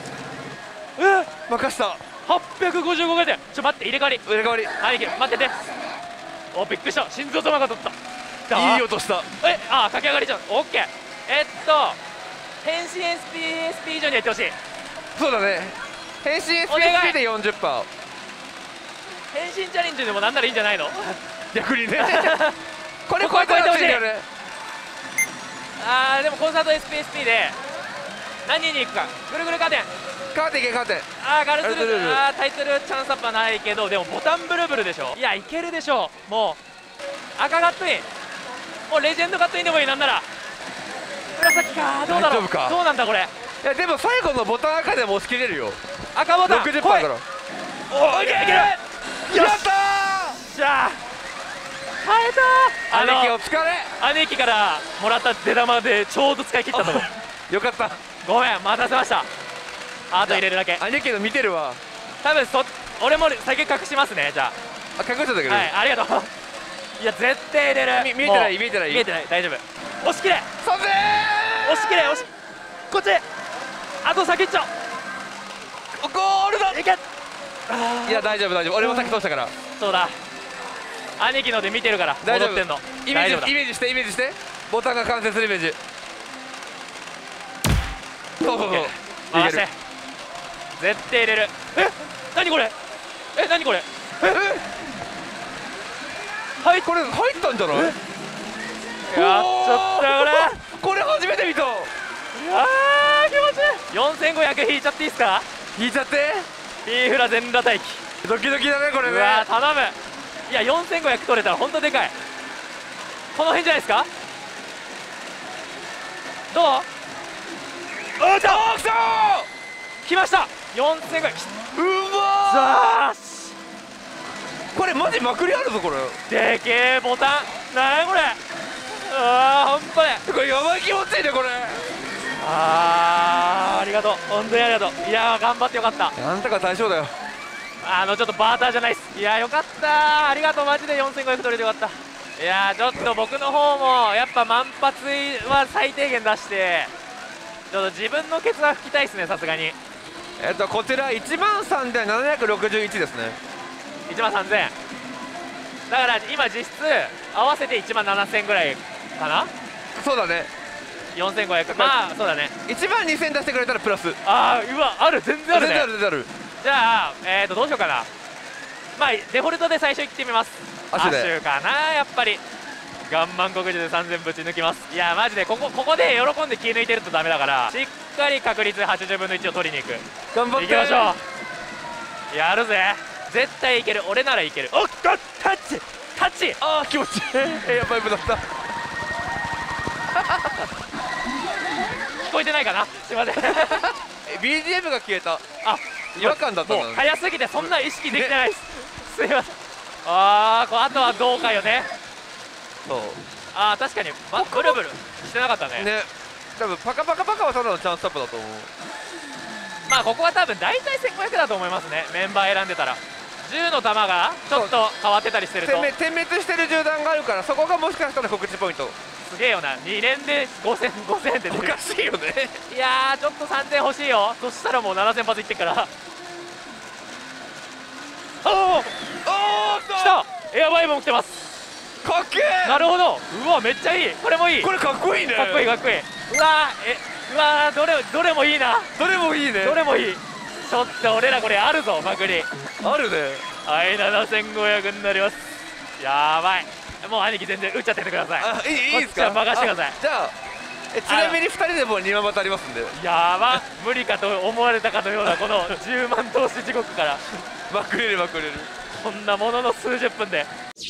任した 855回転。待って入れ替わり。 入れ替わり。 兄貴待ってて。おびっくりした、心臓玉が取った。 いい音した。 あ、駆け上がりちゃう。オッケー。変身 SP 以上にやってほしい。 そうだね。変身お願い SP で 40%。 変身チャレンジでもなんならいいんじゃないの。 逆にねこれここは超えてほしいんだ超えてよね。 でもコンサート SP で何に行くか。ぐるぐるカーテン。 カーテンいけカーテン。 ガルスルガルスルールタイトルチャンスアップはないけど、でもボタンブルブルでしょ。いやいけるでしょう。もう赤カットイン、もうレジェンドカットインでもいい。なんなら紫か。どうだろう。 大丈夫か。 どうなんだこれ。 いやでも最後のボタン赤でも押し切れるよ。 赤ボタン 60% 来い。 から。 おいけるいける。 やったじゃあ耐えたー。 ー。兄貴お疲れ。 兄貴からもらった出玉でちょうど使い切ったと思う。 よかった。 ごめん待たせました。あと入れるだけ。 兄貴の見てるわ。 多分俺も先隠しますね。じゃあ隠してたけど。 あはい、ありがとう。いや絶対入れる。 見えてない見えてない見えてない。大丈夫。押し切れそんで押し切れこっち。あと先っちょ。 ゴールだ。 いけ。 いや大丈夫大丈夫。俺も先通したからそうだ、兄貴ので見てるから大丈夫。 戻ってんの。 イメ大丈夫だ。 ージイメージしてイメージして。ボタンが完成するイメージ。そうそうそう。 回して絶対入れる。何これ。何これ。 はいこれ入ったんじゃない。 やっちゃったこれ。 これ初めて見た。 気持ちいい。4500引いちゃっていいっすか。 引いちゃって。 ピーフラ全裸待機。 ドキドキだねこれね。 うわ頼む。いや4500取れたらほんとでかい。この辺じゃないですか。どう。 あ来た来た。 来ました4500。 うまー。 さあこれマジまくりあるぞこれ。 でけえボタン。なにこれ。半端ねこれやばい気持ちいいねこれ。 ありがとう本当にありがとう。いや頑張ってよかった。 あんたが対象だよ。 ちょっとバーターじゃないっす。いやよかったありがとうマジで4500取れてよかった。いやちょっと僕の方もやっぱ万発は最低限出してちょっと自分のケツは拭きたいっすねさすがに。 こちら13761ですね。 1万3000だから今実質合わせて1万7000ぐらいかな。 そうだね。 4500まあそうだね。 1万2000出してくれたらプラス。 うわある全然あるね。 全然ある全然ある。 じゃあどうしようかな。まあデフォルトで最初行ってみます。 アシュでかなやっぱり。ガンマン国樹で3000ぶち抜きます。いやマジでここで喜んで気抜いてるとダメだからしっかり確率80分の1を取りに行く。 頑張って行きましょう。やるぜ。 絶対いける。俺ならいける。おっとタッチタッチ。 ああ気持ちいい。やばいブだった。 聞こえてないかな、すいません。 BGM が消えた。 あ、 違和感だったもう早すぎてそんな意識できてないです、すいません。あとはどうかよね。 そう確かに、ブルブルしてなかったね。 多分パカパカパカはただのチャンスタップだと思う。 まあここは多分大体1500だと思いますね、メンバー選んでたら。銃の弾がちょっと変わってたりしてると点滅してる銃弾があるから、そこがもしかしたら告知ポイント。 すげえよな。2連で5000って出てる。 おかしいよね。 いやーちょっと3000欲しいよ。そしたらもう7000発いってっから。おお来た。エアバイブも来てます。 かっけえ。 なるほど。うわめっちゃいい。これもいい。 これかっこいいね。 かっこいいかっこいい。うわどれもいいな。 どれもいいね。 どれもいい。ちょっと俺らこれあるぞ、まくり。 あるね。 はい、7500になります。やばい。もう兄貴全然打っちゃっててください。 いいですか。 任せてください。 じゃあちなみに2人でも2万バトありますんで。 やば、無理かと思われたかのようなこの10万投資地獄からまくれるまくれる。 こんなものの数十分で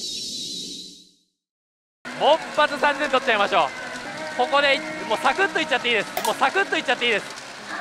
もっぱつ3000取っちゃいましょう。ここでもうサクッといっちゃっていいです。もうサクッといっちゃっていいです。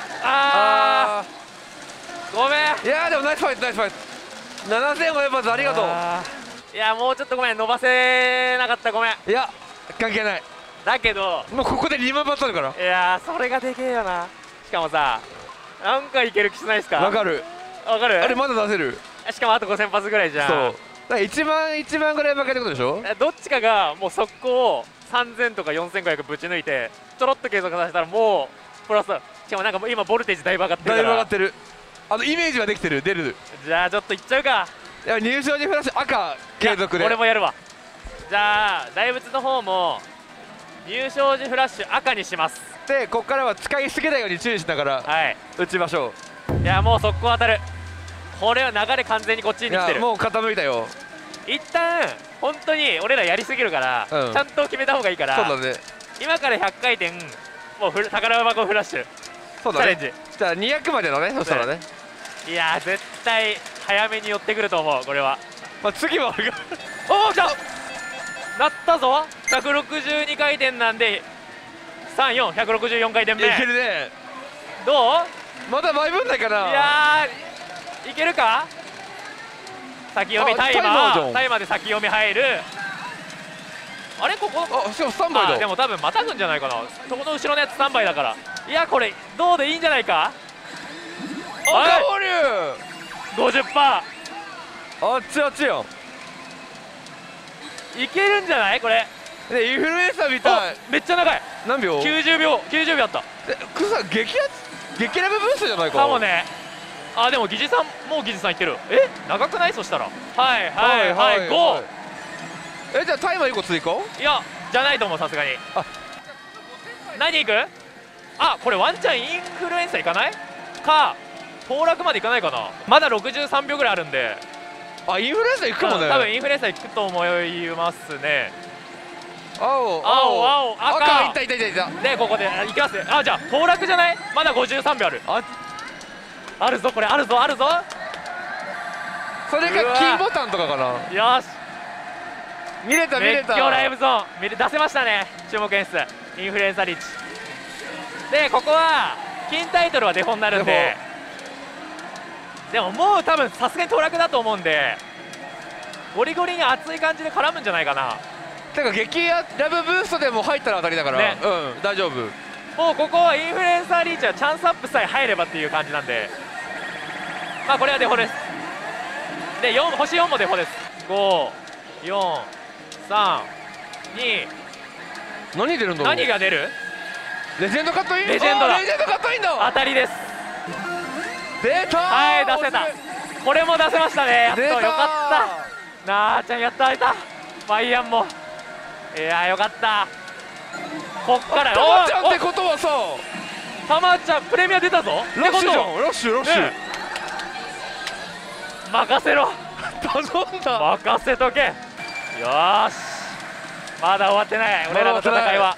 ごめん。 いやでもナイスファイトナイスファイト。7500発ありがとう。 いやもうちょっとごめん、伸ばせなかった、ごめん。 いや関係ない。 だけどもうここで2万発あるから。 いやそれがでけえよな。しかもさ、なんかいける気しないですか。 わかるわかる。 あれまだ出せる。 しかもあと5000発ぐらいじゃん。 そうだから1万ぐらい負けってことでしょ。 どっちかがもう速攻を3000とか4500ぶち抜いてちょろっと継続させたらもうプラス。しかもなんかもう今ボルテージだいぶ上がってるから。 だいぶ上がってる。イメージはできてる。出る。 じゃあちょっといっちゃうか。 いや入賞にフラッシュ赤継続で。 俺もやるわ。じゃあ大仏の方も入賞時フラッシュ赤にします。 でここからは使いすぎないように注意しながら打ちましょう。いやもう速攻当たる。これは流れ完全にこっちに来てる。 もう傾いたよ。 一旦本当に俺らやりすぎるから、ちゃんと決めた方がいいから。 そうだね。 今から100回転もう宝箱フラッシュチャレンジ。 じゃあ200までのね。そしたらね。 いや絶対早めに寄ってくると思う。これは次もあるから。 おお来た。なったぞ。162回転なんで164回転目。 いけるね。 どう。 まだ前分ないかな。 いやいけるか。先読みタイマーで先読み入る。あれここしかもスタンバイだ。 でも多分またぐんじゃないかな。そこの後ろのやつスタンバイだから。いやこれどうでいいんじゃないか。 赤保留 50%。 あっちあっちやん。 いけるんじゃないこれ。 インフルエンサーみたい。 めっちゃ長い。 何秒。 90秒あった。 草激ラブブーストじゃないか。 かもね。でも疑似さんもう疑似さんいってる。長くない。そしたらはい5。 じゃあタイマー1個追加。 いやじゃないと思う、さすがに。何いく。これワンチャンインフルエンサーいかないか。当落までいかないかな。まだ63秒ぐらいあるんで。 インフルエンサーいくかもね。 多分インフルエンサーいくと思いますね。 青赤いったでここでいきます。じゃあ当落じゃない。まだ53秒ある。あるぞこれ。あるぞそれか金ボタンとかかな。 よし見れた。 熱狂ライブゾーン出せましたね。注目演出インフルエンサーリーチで、ここは金タイトルはデフォになるんで。でももう多分さすがに当落だと思うんで、ゴリゴリに熱い感じで絡むんじゃないかな。 てか激ラブブーストでも入ったら当たりだからね。大丈夫。 もうここはインフルエンサーリーチはチャンスアップさえ入ればっていう感じなんで、これはデフォです。で星4もデフォです。5、4、3、2。 何出るんだろう。 何が出る。 レジェンドカットイン。 レジェンドだ。 当たりです。 出た。 出せた。これも出せましたね。やっとよかったなあちゃん。やったマイアンも。いやよかった。こっからたまちゃんってことはさ、 たまちゃんプレミア出たぞ。 ラッシュじゃん。ラッシュ任せろ。 頼んだ。 任せとけ。よーしまだ終わってない俺らの戦いは。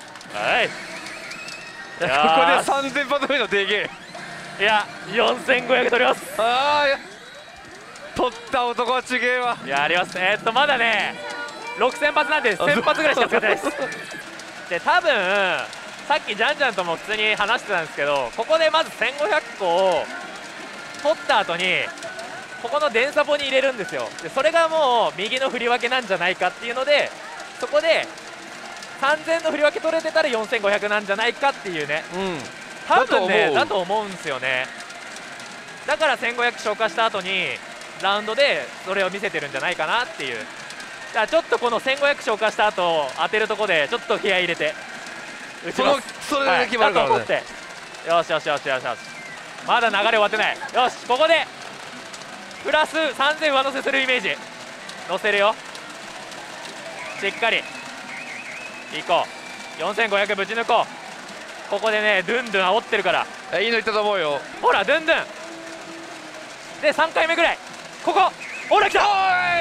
ここで3000発目のデゲ。 いや4500取ります。 取った男はちげえわ。 やります。まだね6000発なんで1000発ぐらいしか使ってないです。で多分さっきジャンジャンとも普通に話してたんですけど、ここでまず1500個を取った後にここの電サポに入れるんですよ。でそれがもう右の振り分けなんじゃないかっていうので、そこで3000の振り分け取れてたら4500なんじゃないかっていうね、多分ねだと思うんですよね。だから1500消化した後にラウンドでそれを見せてるんじゃないかなっていう。だからちょっとこの1500消化した後当てるとこでちょっと気合い入れて打ちます。 それで決まるからね。 取ってよしよしよしよしよし、まだ流れ終わってない。よしここでプラス3000上乗せするイメージ乗せるよ。しっかりいこう。4500ぶち抜こう。ここでねドゥンドゥン煽ってるから。 いいのいったと思うよ。 ほらドゥンドゥンで3回目ぐらいここ。ほら来た。よ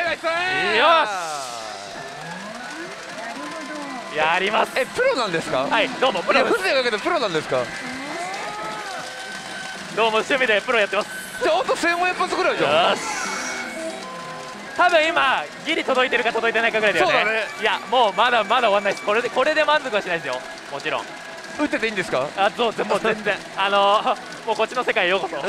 しやります。 プロなんですか？ はい、どうもプロです。 風情かけてプロなんですか？ どうも趣味でプロやってます。 じゃああと1500発ぐらいじゃん。 よし多分今ギリ届いてるか届いてないかぐらいだよね。 そうだね。 いやもうまだまだ終わんないです。これで満足はしないですよ、もちろん。 打ってていいんですか？ そうもう全然もうこっちの世界へようこそ。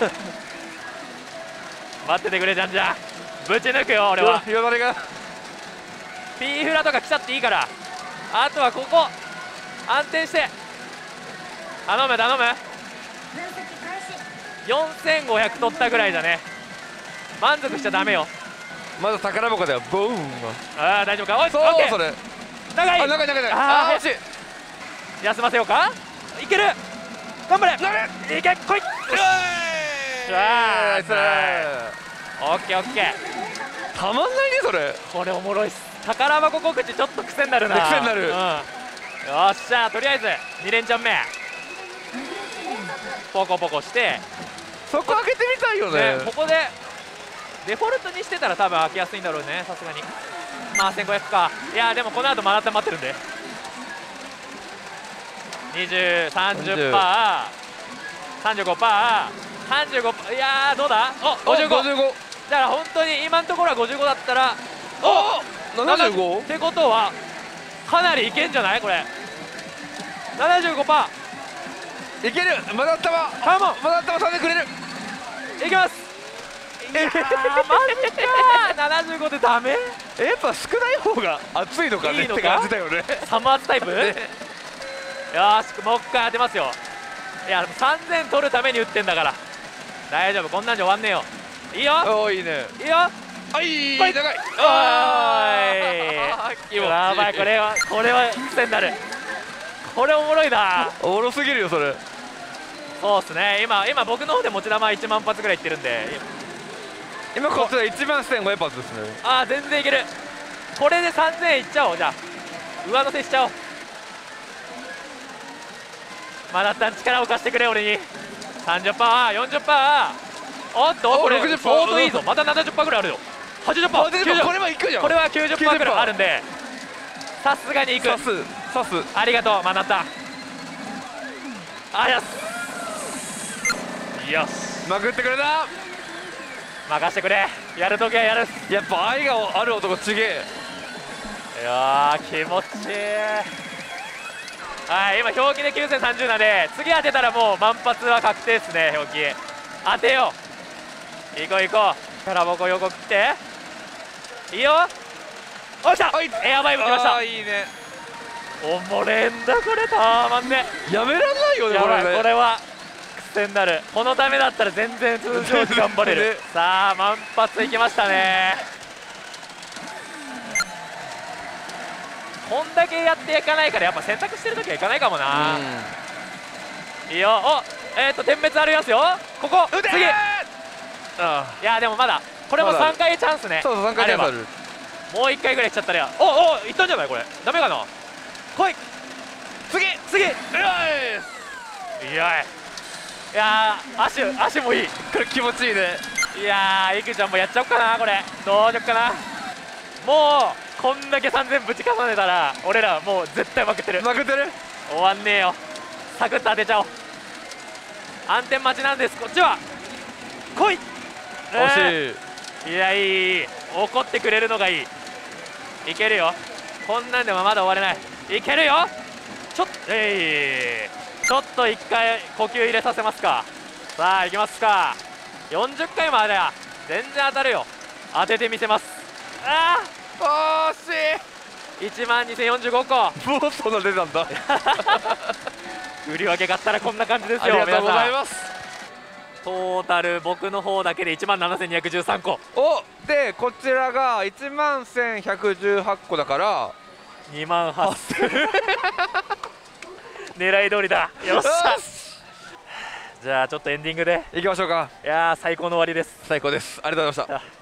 待っててくれじゃんじゃん。ぶち抜くよ俺は。 よだれが P フラとか来ちゃっていいから、あとはここ安定して頼む頼む。4500取ったぐらいだね。満足しちゃダメよ。 まだ宝箱だよ。ボーン。 大丈夫か。おいそうオッケー。 それ長い長い惜しい。 休ませようか。いける頑張れいけこい。 ナイス。 オッケーオッケー。 たまんないねそれ。 これおもろいっす。宝箱告知ちょっと癖になるな。 癖になる。 よっしゃとりあえず2連チャン目ポコポコしてそこ開けてみたいよね。 ここでデフォルトにしてたら多分開けやすいんだろうね、さすがに。まあ1500か。いやでもこの後まだ待ってるんで2030%、35%、35%、いやーどうだ。55。だから本当に今のところは55だったら 75 ってことはかなりいけんじゃないこれ。75% いける。まだ頭カモンまだ頭さんでくれる。 いきます。いやーマジか75でダメ。 やっぱ少ない方が熱いのかねって感じだよね。 サムアツタイプ。よーしもう一回当てますよ。いや3000取るために打ってんだから大丈夫。こんなんじゃ終わんねえよ。いいよおーいいね。 いいよ。 はい長い。 おーいやばい。これは癖になる。これおもろいな。 おもろすぎるよそれ。 そうっすね。今僕の方で持ち球1万発ぐらいいってるんで、 今こっちは1万1500発ですね。 全然いける。これで3000いっちゃおう。じゃあ上乗せしちゃおう。まだったん力を貸してくれ俺に。 30%、40%。おっとこれ 60% 相当いいぞ。また 70% ぐらいあるよ。 80%、90%。 これはいくじゃん。 これは 90% ぐらいあるんでさすがにいく。 刺す。 ありがとうマナタ。よしまくってくれた。 任してくれ。やるときはやる。 やっぱ愛がある男ちげえ。 いやー気持ちいい。はい今表記で9030なんで次当てたらもう満発は確定ですね。表記当てよう。行こう行こう。から僕横切っていいよ。おっしゃエアバイブ来ました。 いいね。 おもれんだこれたまんね。 やめらんないよねやばいこれね。 これは癖になる。このためだったら全然通常時頑張れる。さあ満発いきましたね。こんだけやっていかないからやっぱ選択してるときはいかないかもな。いいよ。点滅ありますよ。ここ次。いやでもまだこれも3回チャンスね。 そう3回チャンスある。 もう1回ぐらい来ちゃったらいったんじゃないこれ。ダメかな。来い次。いや足もいい。 これ気持ちいいね。 いやいくちゃんもやっちゃおうかなこれ。どうしよっかな。もうこんだけ3000ぶち重ねたら俺らもう絶対負けてる。終わんねえよ。サクッと当てちゃおう。暗転待ちなんですこっちは。来い。 惜しい。 いやいい、怒ってくれるのがいい。いけるよ、こんなんでもまだ終われない。いけるよ。ちょっと一回呼吸入れさせますか。さあ行きますか。40回もあれや全然当たるよ。当ててみせます。ああ、惜しい。 12045個。 もうそんな出たんだ。 売り分け買ったらこんな感じですよ。 ありがとうございます。 トータル僕の方だけで17213個。 おでこちらが11118個だから 28000。狙い通りだ。よっしゃ。じゃあちょっとエンディングでいきましょうか。 いやー最高の終わりです。 最高です。ありがとうございました。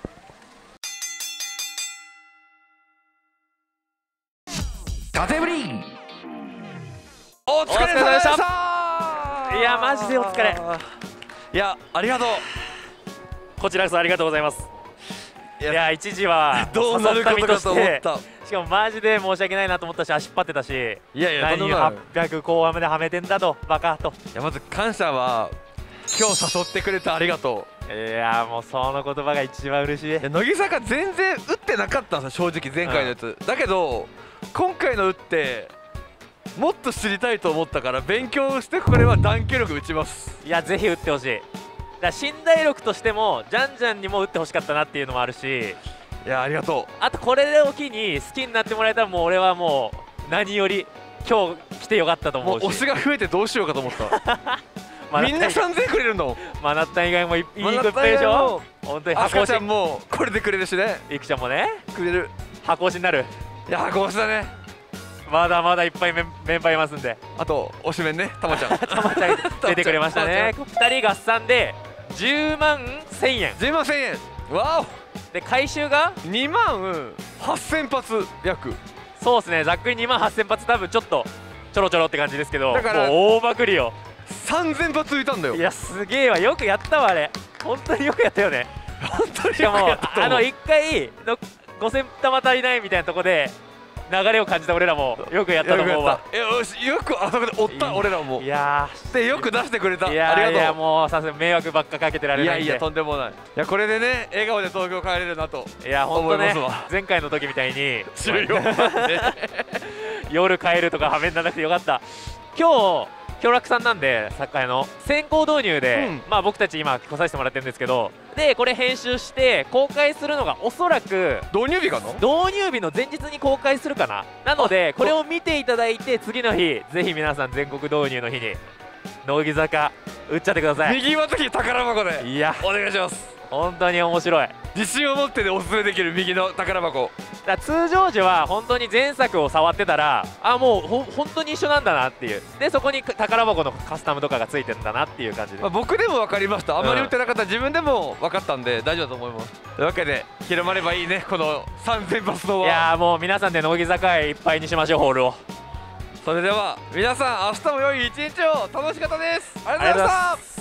カテブリンお疲れ様でした。 いやマジでお疲れ。 いやありがとう。 こちらこそありがとうございます。いや一時はどうなることかと思った。 しかもマジで申し訳ないなと思ったし、足引っ張ってたし、 いやいや何800後半まではめてんだとバカと。 いやまず感謝は今日誘ってくれてありがとう。いやもうその言葉が一番嬉しい。 乃木坂全然打ってなかったんですよ正直前回のやつ、だけど今回の打ってもっと知りたいと思ったから勉強してこれは短距力打ちます。 いやぜひ打ってほしい。だから信頼力としてもジャンジャンにも打ってほしかったなっていうのもあるし、 いやありがとう。 あとこれを機に好きになってもらえたらもう俺はもう何より今日来てよかったと思うし、 もう推しが増えてどうしようかと思ったみんな3000くれるの。 マナッタン以外もいいグッペでしょ。本当に箱推しちゃんもこれでくれるしね。 いくちゃんもねくれる。 箱推しになる。 いや箱推しだね。 まだまだいっぱいメンバーいますんで。 あと推しメンね、たまちゃんたまちゃん出てくれましたね。2人合算で10万1000円。 10万1000円。わお。 で回収が 2万8000発約。 そうですね、ざっくり2万8000発。多分ちょっとちょろちょろって感じですけど、 だからもう大まくりよ。 3000発浮いたんだよ。 いやすげえわ、よくやったわあれ。本当によくやったよね。 本当によくやったと思う。 1回の5000玉足りないみたいなとこで流れを感じた俺らもよくやったと思うわ。 よし、よくあそこで追った俺らも。 いやでよく出してくれた。あいりがとう。 やいやもうさすが迷惑ばっかかけてられないんで。 いやいやとんでもない。いやこれでね笑顔で東京帰れるなと。 いや本当ね、前回の時みたいに終了夜帰るとかはめにならなくてよかった。今日京楽さんなんで作家の先行導入で、まあ僕たち今来させてもらってるんですけど、でこれ編集して公開するのがおそらく導入日かな。 導入日の前日に公開するかな。なのでこれを見ていただいて次の日ぜひ皆さん全国導入の日に乃木坂打っちゃってください。 右は時宝箱でいやお願いします。 本当に面白い。 自信を持ってでおすすめできる右の宝箱だ。通常時は本当に前作を触ってたらもう本当に一緒なんだなっていう。でそこに宝箱のカスタムとかがついてるんだなっていう感じで、 僕でも分かりました。あんまり打ってなかった自分でも分かったんで大丈夫だと思います。というわけで広まればいいねこの3000発の輪。 いやもう皆さんで乃木坂いっぱいにしましょうホールを。 それでは皆さん明日も良い一日を。楽しかったです。ありがとうございました。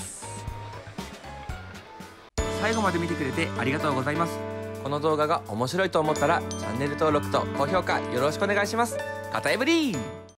最後まで見てくれてありがとうございます。この動画が面白いと思ったらチャンネル登録と高評価よろしくお願いします。カタエブリーン。